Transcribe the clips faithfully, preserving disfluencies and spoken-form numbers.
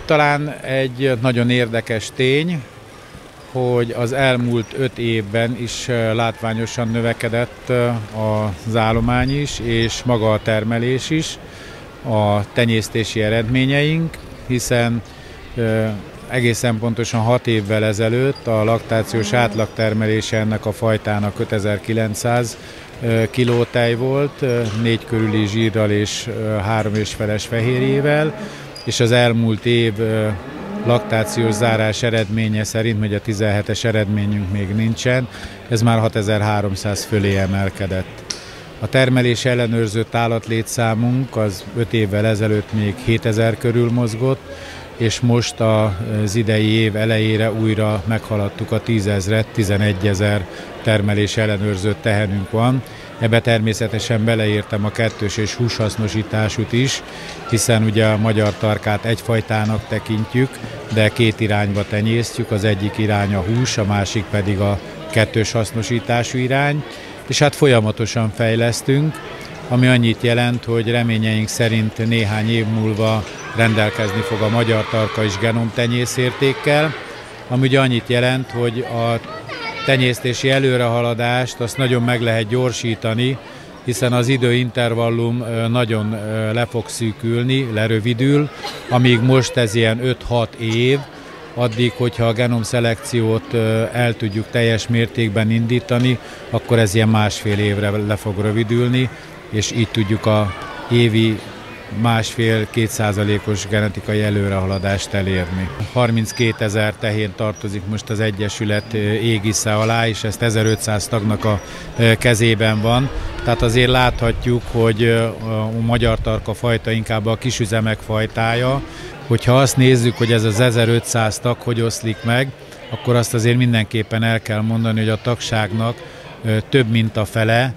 talán egy nagyon érdekes tény, hogy az elmúlt öt évben is látványosan növekedett az állomány is, és maga a termelés is, a tenyésztési eredményeink, hiszen egészen pontosan hat évvel ezelőtt a laktációs átlagtermelése ennek a fajtának ötezer-kilencszáz kiló tej volt, négy körüli zsírral és három és feles fehérjével, és az elmúlt év laktációs zárás eredménye szerint, hogy a tizenhetes eredményünk még nincsen, ez már hatezer-háromszáz fölé emelkedett. A termelés ellenőrzött állatlétszámunk az öt évvel ezelőtt még hétezer körül mozgott, és most az idei év elejére újra meghaladtuk a tízezret, tizenegyezer termelés ellenőrzött tehenünk van. Ebbe természetesen beleértem a kettős és húshasznosításút is, hiszen ugye a magyar tarkát egyfajtának tekintjük, de két irányba tenyésztjük, az egyik irány a hús, a másik pedig a kettős hasznosítású irány, és hát folyamatosan fejlesztünk, ami annyit jelent, hogy reményeink szerint néhány év múlva rendelkezni fog a magyar tarka is genomtenyészértékkel, ami ugye annyit jelent, hogy a tenyésztési előrehaladást azt nagyon meg lehet gyorsítani, hiszen az időintervallum nagyon le fog szűkülni, lerövidül, amíg most ez ilyen öt-hat év, addig, hogyha a genomszelekciót el tudjuk teljes mértékben indítani, akkor ez ilyen másfél évre le fog rövidülni, és így tudjuk a évi másfél-két százalékos genetikai előrehaladást elérni. harminckétezer tehén tartozik most az Egyesület égisze alá, és ezt ezerötszáz tagnak a kezében van. Tehát azért láthatjuk, hogy a magyar tarka fajta inkább a kisüzemek fajtája. Hogyha azt nézzük, hogy ez az ezerötszáz tag hogy oszlik meg, akkor azt azért mindenképpen el kell mondani, hogy a tagságnak több mint a fele,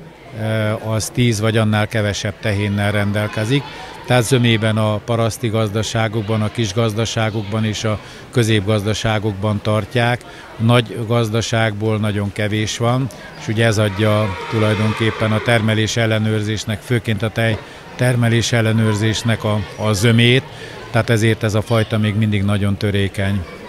az tíz vagy annál kevesebb tehénnel rendelkezik. Tehát zömében a paraszti gazdaságokban, a kis gazdaságokban és a középgazdaságokban tartják. A nagy gazdaságból nagyon kevés van, és ugye ez adja tulajdonképpen a termelés ellenőrzésnek, főként a tej termelés ellenőrzésnek a, a zömét, tehát ezért ez a fajta még mindig nagyon törékeny.